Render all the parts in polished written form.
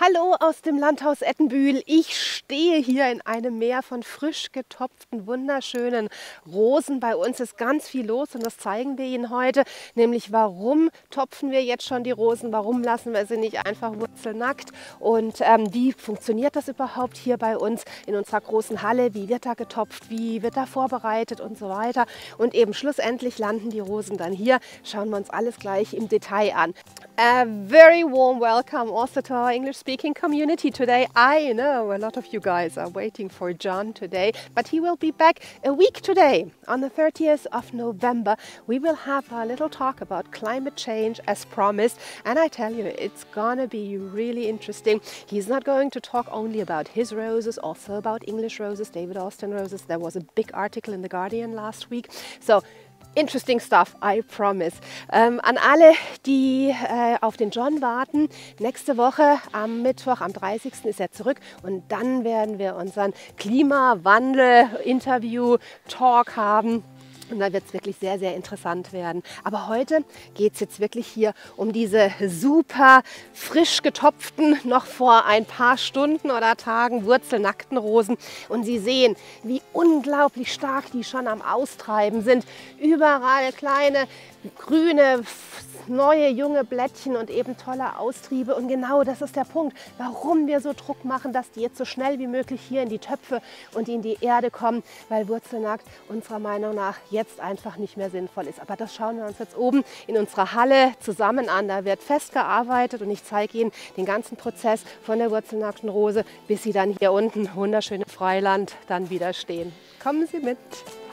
Hallo aus dem Landhaus Ettenbühl. Ich stehe hier in einem Meer von frisch getopften, wunderschönen Rosen. Bei uns ist ganz viel los und das zeigen wir Ihnen heute. Nämlich, warum topfen wir jetzt schon die Rosen? Warum lassen wir sie nicht einfach wurzelnackt? Und wie funktioniert das überhaupt hier bei uns in unserer großen Halle? Wie wird da getopft? Wie wird da vorbereitet und so weiter? Und eben schlussendlich landen die Rosen dann hier. Schauen wir uns alles gleich im Detail an. A very warm welcome also to our English-speaking community today. I know a lot of you guys are waiting for John today, but he will be back a week today. On the 30th of November, we will have a little talk about climate change as promised, and I tell you, it's gonna be really interesting. He's not going to talk only about his roses, also about English roses, David Austin roses. There was a big article in The Guardian last week. So, interesting stuff, I promise. An alle, die auf den John warten, nächste Woche am Mittwoch, am 30. ist er zurück und dann werden wir unseren Klimawandel-Interview-Talk haben. Und dann wird es wirklich sehr, sehr interessant werden. Aber heute geht es jetzt wirklich hier um diese super frisch getopften, noch vor ein paar Stunden oder Tagen wurzelnackten Rosen. Und Sie sehen, wie unglaublich stark die schon am Austreiben sind. Überall kleine, grüne, neue, junge Blättchen und eben tolle Austriebe. Und genau das ist der Punkt, warum wir so Druck machen, dass die jetzt so schnell wie möglich hier in die Töpfe und in die Erde kommen, weil wurzelnackt unserer Meinung nach jetzt einfach nicht mehr sinnvoll ist. Aber das schauen wir uns jetzt oben in unserer Halle zusammen an. Da wird festgearbeitet und ich zeige Ihnen den ganzen Prozess von der wurzelnackten Rose, bis sie dann hier unten, wunderschöne Freiland, dann wieder stehen. Kommen Sie mit!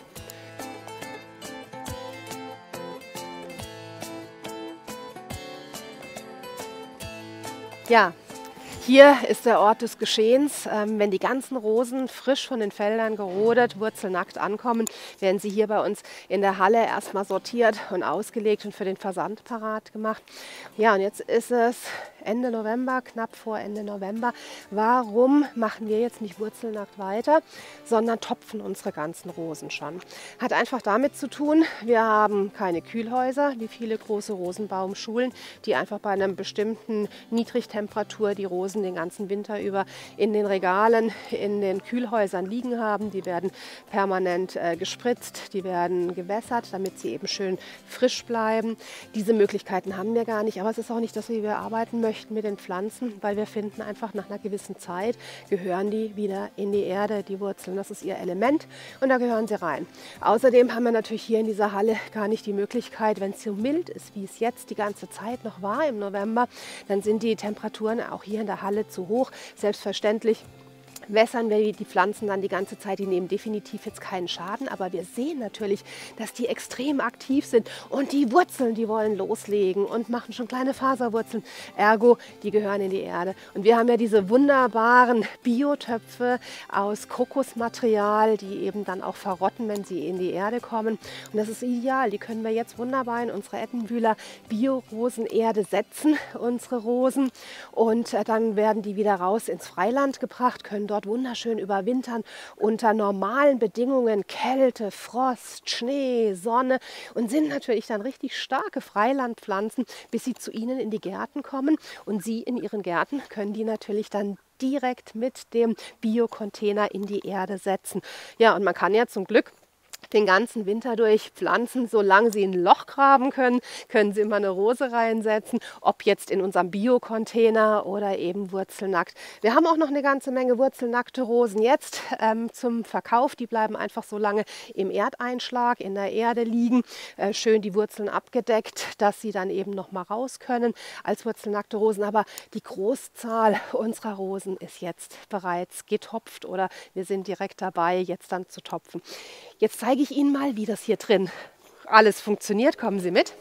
Ja, hier ist der Ort des Geschehens. Wenn die ganzen Rosen frisch von den Feldern gerodet, wurzelnackt ankommen, werden sie hier bei uns in der Halle erstmal sortiert und ausgelegt und für den Versand parat gemacht. Ja, und jetzt ist es Ende November, knapp vor Ende November. Warum machen wir jetzt nicht wurzelnackt weiter, sondern topfen unsere ganzen Rosen schon? Hat einfach damit zu tun, wir haben keine Kühlhäuser, wie viele große Rosenbaumschulen, die einfach bei einer bestimmten Niedrigtemperatur die Rosen den ganzen Winter über in den Regalen, in den Kühlhäusern liegen haben. Die werden permanent gespritzt, die werden gewässert, damit sie eben schön frisch bleiben. Diese Möglichkeiten haben wir gar nicht, aber es ist auch nicht das, wie wir arbeiten möchten mit den Pflanzen, weil wir finden einfach nach einer gewissen Zeit gehören die wieder in die Erde, die Wurzeln, das ist ihr Element und da gehören sie rein. Außerdem haben wir natürlich hier in dieser Halle gar nicht die Möglichkeit, wenn es so mild ist, wie es jetzt die ganze Zeit noch war im November, dann sind die Temperaturen auch hier in der Halle zu hoch. Selbstverständlich wässern wir die Pflanzen dann die ganze Zeit, die nehmen definitiv jetzt keinen Schaden, aber wir sehen natürlich, dass die extrem aktiv sind und die Wurzeln, die wollen loslegen und machen schon kleine Faserwurzeln, ergo, die gehören in die Erde. Und wir haben ja diese wunderbaren Biotöpfe aus Kokosmaterial, die eben dann auch verrotten, wenn sie in die Erde kommen. Und das ist ideal, die können wir jetzt wunderbar in unsere Ettenbühler Bio-Rosenerde setzen, unsere Rosen, und dann werden die wieder raus ins Freiland gebracht, können dort wunderschön überwintern unter normalen Bedingungen, Kälte, Frost, Schnee, Sonne und sind natürlich dann richtig starke Freilandpflanzen, bis sie zu Ihnen in die Gärten kommen und Sie in Ihren Gärten können die natürlich dann direkt mit dem Biocontainer in die Erde setzen. Ja, und man kann ja zum Glück den ganzen Winter durch pflanzen, solange Sie ein Loch graben können, können Sie immer eine Rose reinsetzen, ob jetzt in unserem Bio-Container oder eben wurzelnackt. Wir haben auch noch eine ganze Menge wurzelnackte Rosen jetzt zum Verkauf. Die bleiben einfach so lange im Erdeinschlag, in der Erde liegen, schön die Wurzeln abgedeckt, dass sie dann eben noch mal raus können als wurzelnackte Rosen. Aber die Großzahl unserer Rosen ist jetzt bereits getopft oder wir sind direkt dabei, jetzt dann zu topfen. Jetzt zeige ich Ihnen mal, wie das hier drin alles funktioniert. Kommen Sie mit.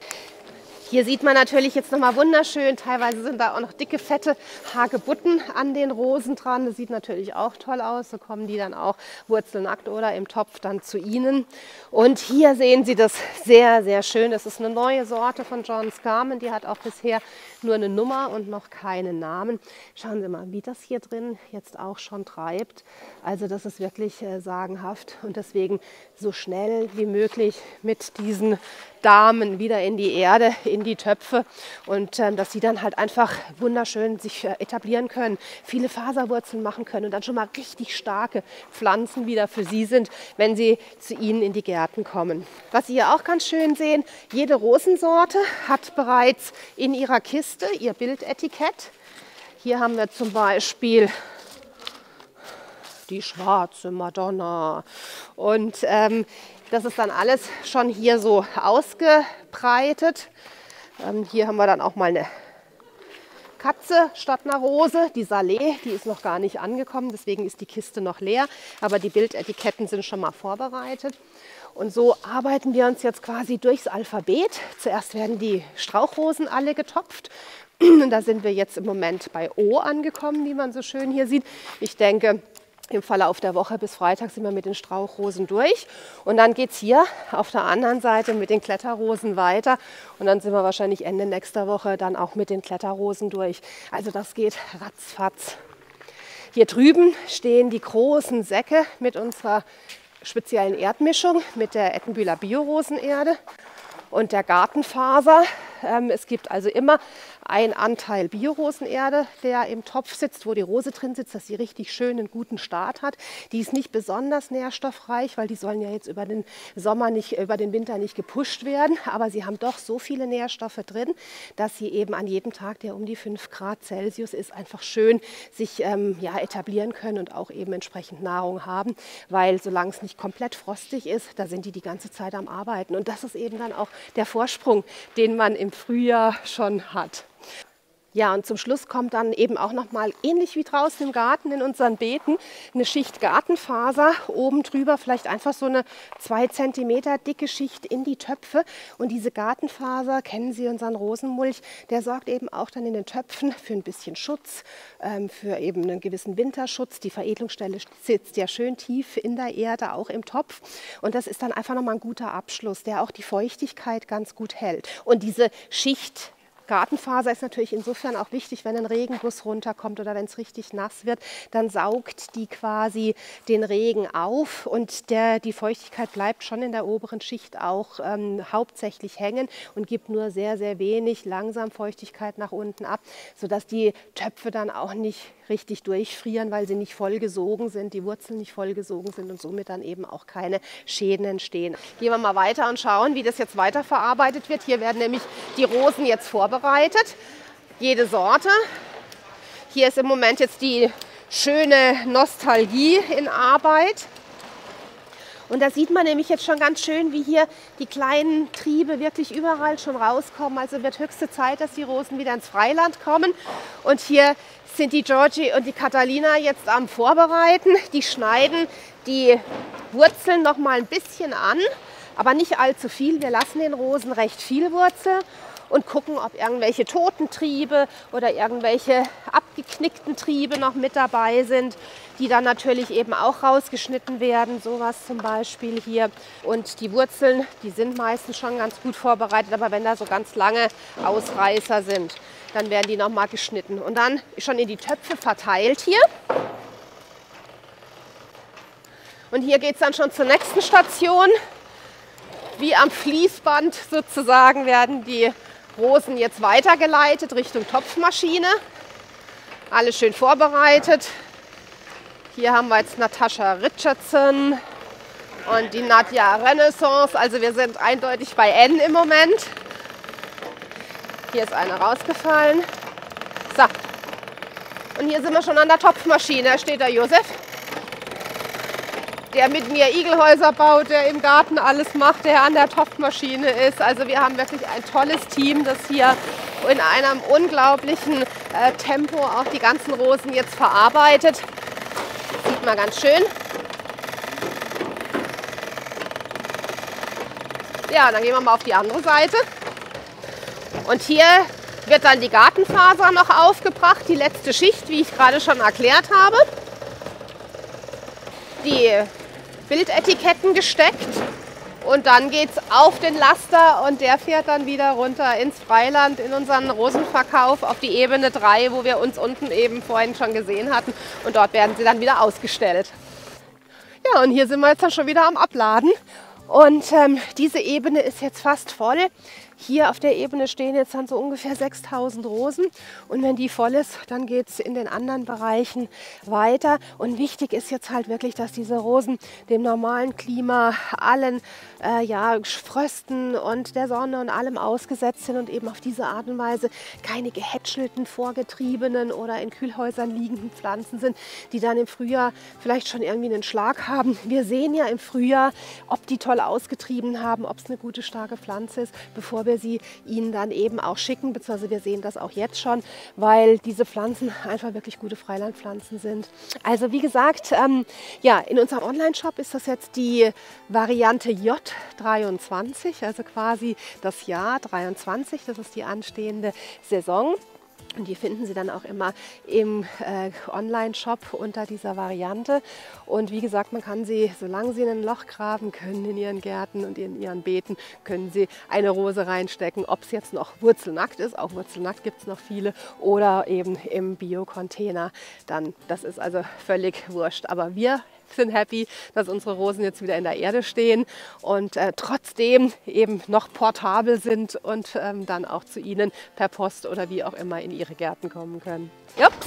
Hier sieht man natürlich jetzt nochmal wunderschön, teilweise sind da auch noch dicke, fette Hagebutten an den Rosen dran. Das sieht natürlich auch toll aus, so kommen die dann auch wurzelnackt oder im Topf dann zu Ihnen. Und hier sehen Sie das sehr, sehr schön. Das ist eine neue Sorte von John Scarman, die hat auch bisher nur eine Nummer und noch keinen Namen. Schauen Sie mal, wie das hier drin jetzt auch schon treibt. Also das ist wirklich sagenhaft und deswegen so schnell wie möglich mit diesen Damen wieder in die Erde, in die Töpfe und dass sie dann halt einfach wunderschön sich etablieren können, viele Faserwurzeln machen können und dann schon mal richtig starke Pflanzen wieder für sie sind, wenn sie zu ihnen in die Gärten kommen. Was Sie hier auch ganz schön sehen, jede Rosensorte hat bereits in ihrer Kiste ihr Bildetikett. Hier haben wir zum Beispiel die schwarze Madonna und das ist dann alles schon hier so ausgebreitet. Hier haben wir dann auch mal eine Katze statt einer Rose, die Salé, die ist noch gar nicht angekommen, deswegen ist die Kiste noch leer, aber die Bildetiketten sind schon mal vorbereitet. Und so arbeiten wir uns jetzt quasi durchs Alphabet. Zuerst werden die Strauchrosen alle getopft. Und da sind wir jetzt im Moment bei O angekommen, wie man so schön hier sieht. Ich denke, im Verlauf der Woche bis Freitag sind wir mit den Strauchrosen durch. Und dann geht es hier auf der anderen Seite mit den Kletterrosen weiter. Und dann sind wir wahrscheinlich Ende nächster Woche dann auch mit den Kletterrosen durch. Also das geht ratzfatz. Hier drüben stehen die großen Säcke mit unserer speziellen Erdmischung, mit der Ettenbühler Biorosenerde und der Gartenfaser. Es gibt also immer einen Anteil Biorosenerde, der im Topf sitzt, wo die Rose drin sitzt, dass sie richtig schön einen guten Start hat. Die ist nicht besonders nährstoffreich, weil die sollen ja jetzt über den Winter nicht gepusht werden. Aber sie haben doch so viele Nährstoffe drin, dass sie eben an jedem Tag, der um die 5 Grad Celsius ist, einfach schön sich etablieren können und auch eben entsprechend Nahrung haben. Weil solange es nicht komplett frostig ist, da sind die ganze Zeit am Arbeiten. Und das ist eben dann auch der Vorsprung, den man im Frühjahr schon hat. Ja, und zum Schluss kommt dann eben auch nochmal, ähnlich wie draußen im Garten in unseren Beeten, eine Schicht Gartenfaser. Oben drüber vielleicht einfach so eine 2 cm dicke Schicht in die Töpfe. Und diese Gartenfaser, kennen Sie unseren Rosenmulch, der sorgt eben auch dann in den Töpfen für ein bisschen Schutz, für eben einen gewissen Winterschutz. Die Veredelungsstelle sitzt ja schön tief in der Erde, auch im Topf. Und das ist dann einfach nochmal ein guter Abschluss, der auch die Feuchtigkeit ganz gut hält. Und diese Schicht Gartenfaser ist natürlich insofern auch wichtig, wenn ein Regenguss runterkommt oder wenn es richtig nass wird, dann saugt die quasi den Regen auf und die Feuchtigkeit bleibt schon in der oberen Schicht auch hauptsächlich hängen und gibt nur sehr, sehr wenig langsam Feuchtigkeit nach unten ab, sodass die Töpfe dann auch nicht richtig durchfrieren, weil sie nicht vollgesogen sind, die Wurzeln nicht vollgesogen sind und somit dann eben auch keine Schäden entstehen. Gehen wir mal weiter und schauen, wie das jetzt weiterverarbeitet wird. Hier werden nämlich die Rosen jetzt vorbereitet, jede Sorte. Hier ist im Moment jetzt die schöne Nostalgie in Arbeit. Und da sieht man nämlich jetzt schon ganz schön, wie hier die kleinen Triebe wirklich überall schon rauskommen. Also wird höchste Zeit, dass die Rosen wieder ins Freiland kommen. Und hier sind die Georgie und die Catalina jetzt am Vorbereiten. Die schneiden die Wurzeln noch mal ein bisschen an, aber nicht allzu viel. Wir lassen den Rosen recht viel Wurzel und gucken, ob irgendwelche toten Triebe oder irgendwelche abgeknickten Triebe noch mit dabei sind, die dann natürlich eben auch rausgeschnitten werden, sowas zum Beispiel hier. Und die Wurzeln, die sind meistens schon ganz gut vorbereitet, aber wenn da so ganz lange Ausreißer sind, dann werden die nochmal geschnitten und dann schon in die Töpfe verteilt hier. Und hier geht es dann schon zur nächsten Station. Wie am Fließband sozusagen werden die Rosen jetzt weitergeleitet Richtung Topfmaschine. Alles schön vorbereitet. Hier haben wir jetzt Natascha Richardson und die Nadja Renaissance. Also wir sind eindeutig bei N im Moment. Hier ist eine rausgefallen. So. Und hier sind wir schon an der Topfmaschine. Da steht der Josef, der mit mir Igelhäuser baut, der im Garten alles macht, der an der Topfmaschine ist. Also wir haben wirklich ein tolles Team, das hier in einem unglaublichen Tempo auch die ganzen Rosen jetzt verarbeitet. Sieht man ganz schön. Ja, dann gehen wir mal auf die andere Seite. Und hier wird dann die Gartenfaser noch aufgebracht, die letzte Schicht, wie ich gerade schon erklärt habe. Die Bildetiketten gesteckt und dann geht es auf den Laster und der fährt dann wieder runter ins Freiland in unseren Rosenverkauf auf die Ebene 3, wo wir uns unten eben vorhin schon gesehen hatten und dort werden sie dann wieder ausgestellt. Ja, und hier sind wir jetzt dann schon wieder am Abladen Und diese Ebene ist jetzt fast voll. Hier auf der Ebene stehen jetzt dann so ungefähr 6000 Rosen. Und wenn die voll ist, dann geht es in den anderen Bereichen weiter. Und wichtig ist jetzt halt wirklich, dass diese Rosen dem normalen Klima, allen Frösten und der Sonne und allem ausgesetzt sind und eben auf diese Art und Weise keine gehätschelten, vorgetriebenen oder in Kühlhäusern liegenden Pflanzen sind, die dann im Frühjahr vielleicht schon irgendwie einen Schlag haben. Wir sehen ja im Frühjahr, ob die toll ausgetrieben haben, ob es eine gute, starke Pflanze ist, bevor wir sie ihnen dann eben auch schicken, beziehungsweise wir sehen das auch jetzt schon, weil diese Pflanzen einfach wirklich gute Freilandpflanzen sind. Also wie gesagt, in unserem Online-Shop ist das jetzt die Variante J23, also quasi das Jahr 23, das ist die anstehende Saison. Und die finden Sie dann auch immer im Online-Shop unter dieser Variante. Und wie gesagt, man kann sie, solange Sie ein Loch graben können in Ihren Gärten und in Ihren Beeten, können Sie eine Rose reinstecken. Ob es jetzt noch wurzelnackt ist, auch wurzelnackt gibt es noch viele, oder eben im Bio-Container. Dann, das ist also völlig wurscht. Aber wir sind happy, dass unsere Rosen jetzt wieder in der Erde stehen und trotzdem eben noch portabel sind und dann auch zu Ihnen per Post oder wie auch immer in Ihre Gärten kommen können. Jups.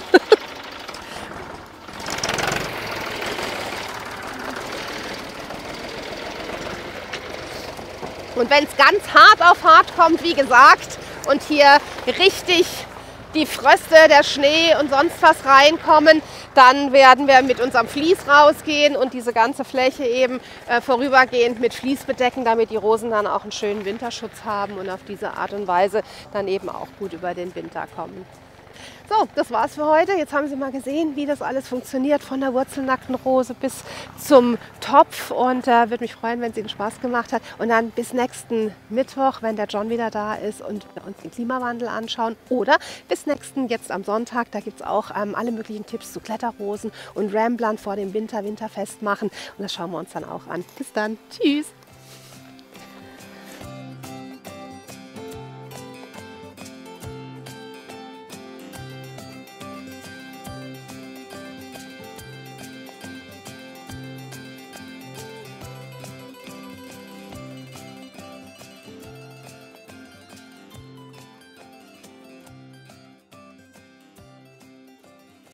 Und wenn es ganz hart auf hart kommt, wie gesagt, und hier richtig die Fröste, der Schnee und sonst was reinkommen, dann werden wir mit unserem Vlies rausgehen und diese ganze Fläche eben vorübergehend mit Vlies bedecken, damit die Rosen dann auch einen schönen Winterschutz haben und auf diese Art und Weise dann eben auch gut über den Winter kommen. So, das war's für heute. Jetzt haben Sie mal gesehen, wie das alles funktioniert, von der wurzelnackten Rose bis zum Topf. Und würde mich freuen, wenn es Ihnen Spaß gemacht hat. Und dann bis nächsten Mittwoch, wenn der John wieder da ist und wir uns den Klimawandel anschauen. Oder bis nächsten, jetzt am Sonntag, da gibt es auch alle möglichen Tipps zu Kletterrosen und Ramblern vor dem Winterfest machen. Und das schauen wir uns dann auch an. Bis dann. Tschüss.